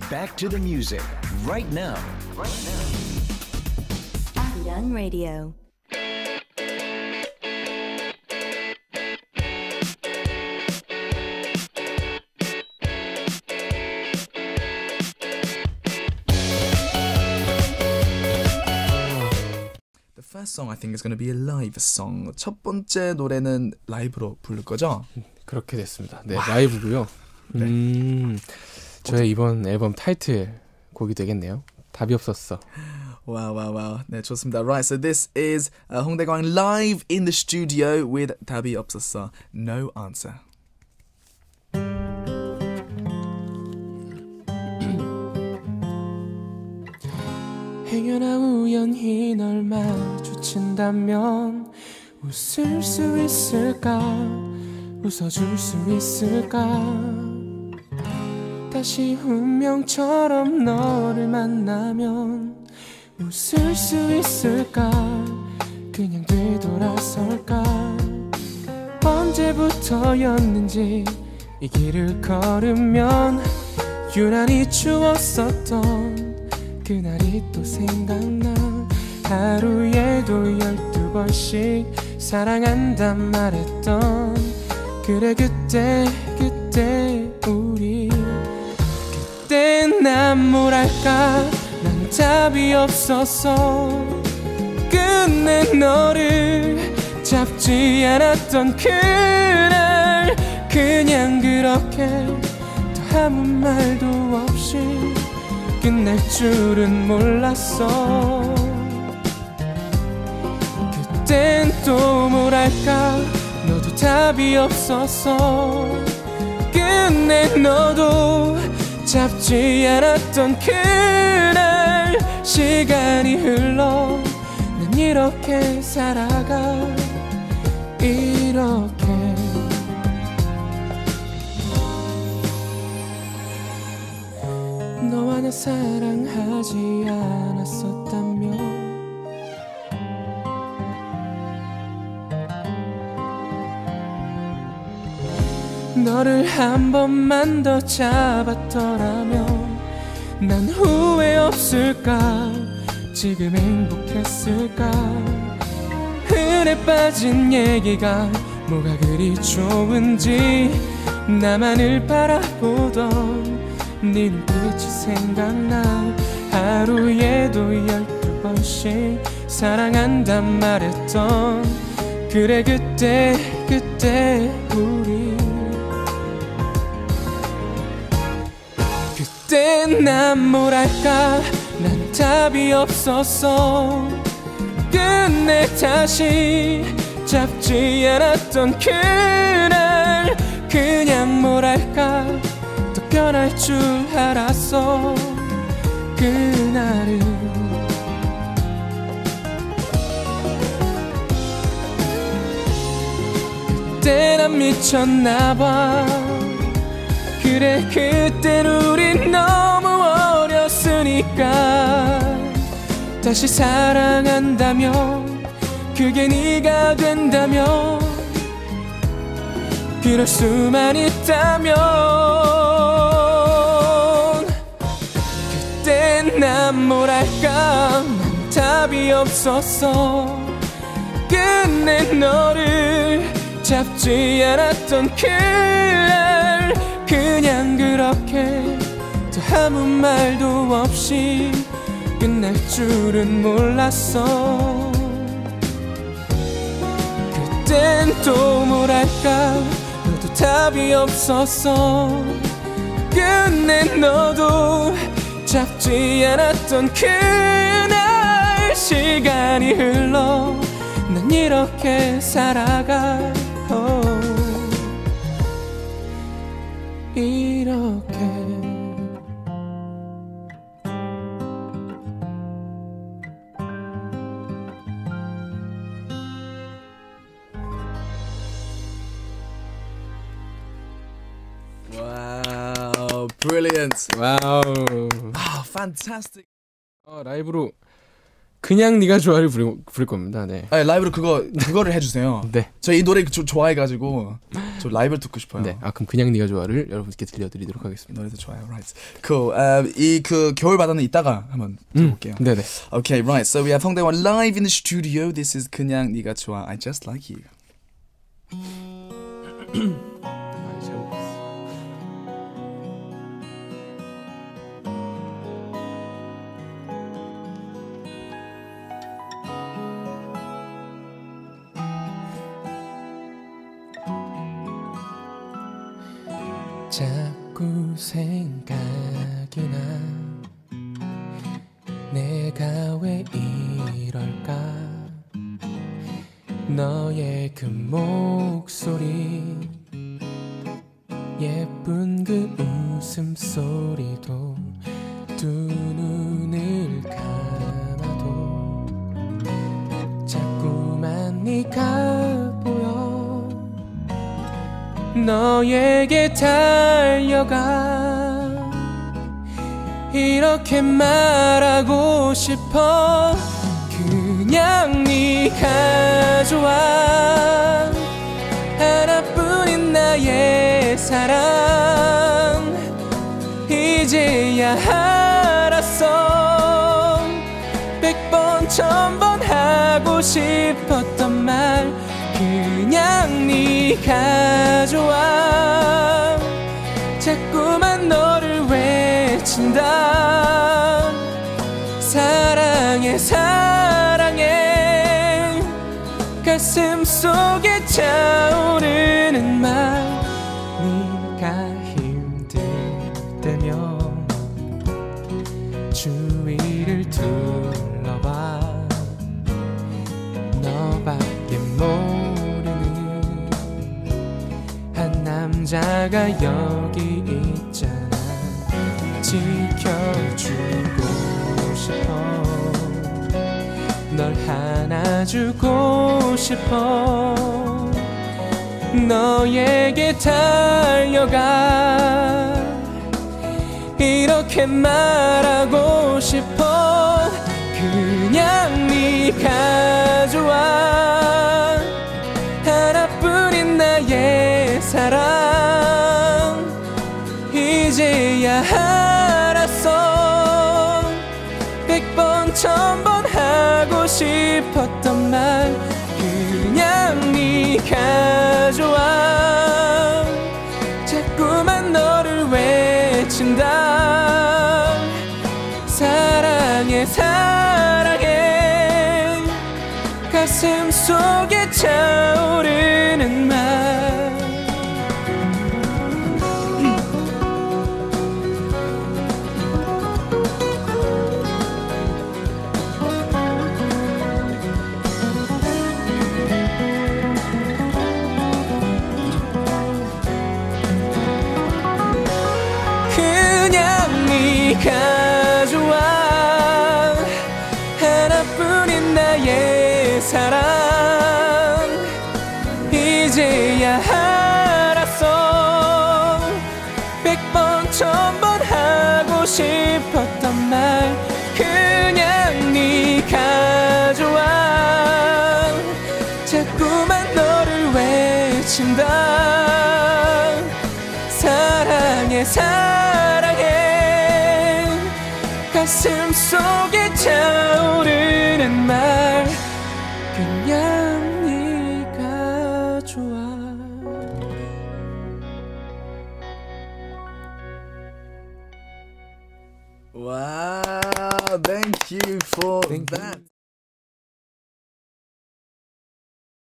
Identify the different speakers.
Speaker 1: back to the music right now.
Speaker 2: Young Radio.
Speaker 3: The first song I think is going to be a live song. 첫 번째 노래는 라이브로 부를 거죠?
Speaker 4: 그렇게 됐습니다. 네, 라이브고요. 저의 이번 앨범 타이틀 곡이 되겠네요. 답이 없었어.
Speaker 3: Wow. 네, 좋습니다. Right, so this is 홍대광 live in the studio with 답이 없었어. No answer.
Speaker 4: 행여나 우연히 널 마주친다면 웃을 수 있을까? 웃어줄 수 있을까? 다시 운명처럼 너를 만나면 웃을 수 있을까? 그냥 되돌아설까? 언제부터였는지 이 길을 걸으면 유난히 추웠었던 그날이 또 생각나. 하루에도 12번씩 사랑한단 말했던 그래 그때 우리 그때 난 뭐랄까 난 답이 없었어. 끝내 너를 잡지 않았던 그날 그냥 그렇게 또 아무 말도 없이 끝낼 줄은 몰랐어. 그땐 또 뭐랄까 너도 답이 없었어. 끝내 너도 잡지 않았던 그날 시간이 흘러 난 이렇게 살아가 이렇게. 너와 나 사랑하지 않았었다면 너를 한 번만 더 잡았더라면 난 후회 없을까? 지금 행복했을까? 흔해 빠진 얘기가 뭐가 그리 좋은지 나만을 바라보던 네 눈빛이 생각나. 하루에도 12번씩 사랑한단 말했던 그래 그때 우리 그때 난 뭐랄까 난 답이 없었어. 끝내 다시 잡지 않았던 그날 그냥 뭐랄까 또 변할 줄 알았어. 그날은 그때 난 미쳤나봐. 그래 그땐 우린 너무 어렸으니까 다시 사랑한다면 그게 네가 된다면 그럴 수만 있다면 그땐 난 뭐랄까 난 답이 없었어. 끝내 너를 잡지 않았던 그날 그냥 그렇게 또 아무 말도 없이 끝날 줄은 몰랐어. 그땐 또 뭐랄까 너도 답이 없었어. 끝내 너도 잡지 않았던 그날 시간이 흘러 난 이렇게 살아가 이렇게.
Speaker 3: Wow, brilliant.
Speaker 4: 와우.
Speaker 3: Ah, fantastic.
Speaker 4: 라이브로 그냥 네가 좋아를 부를 겁니다. 네.
Speaker 3: 라이브로 그거를 해주세요.
Speaker 4: 네.
Speaker 3: 저 이 노래 좋아해가지고 저 라이브를 듣고 싶어요.
Speaker 4: 네, 그럼 그냥 네가 좋아를 여러분께 들려드리도록 하겠습니다.
Speaker 3: 노래도 좋아요. Right. Cool. 이 겨울 바다는 이따가 한번 들어볼게요.
Speaker 4: 네네.
Speaker 3: Okay, right. So we have 홍대원 live in the studio. This is 그냥 네가 좋아. I just like you.
Speaker 4: 자꾸 생각이 나 내가 왜 이럴까 너의 그 목소리 예쁜 그 웃음소리도 두 눈을 감아도 자꾸만 네가 보여 너에게 달려가 이렇게 말하고 싶어 그냥 네가 좋아 하나뿐인 나의 사랑 이제야 알았어 100번 1000번 하고 싶었던 말 그냥 네가 좋아 자꾸만 너를 외친다 사랑해 사랑해 가슴 속에 차오르는 말 네가 힘들 때면 주위를 둘러봐 너밖에 모르는 한 남자가 여기 있잖아 지켜주고 싶어 널 안아주고 싶어 너에게 달려가 이렇게 말하고 싶어 그냥 네가 좋아 하나뿐인 나의 사랑 이제야 알았어 100번 1000번 하고 싶었던 말 그냥 네가 좋아 자꾸만 너를 외친다 사랑해 사랑해 가슴 속에 차오르는 말 그냥 네가 좋아 하나뿐인 나의 사랑 이제야 알았어 100번 1000번 하고 싶었던 말 그냥 네가 좋아 자꾸만 너를 외친다 사랑해 사랑해 가슴 속에 차오르는 말 그냥 네가 좋아
Speaker 3: Wow, thank you for that.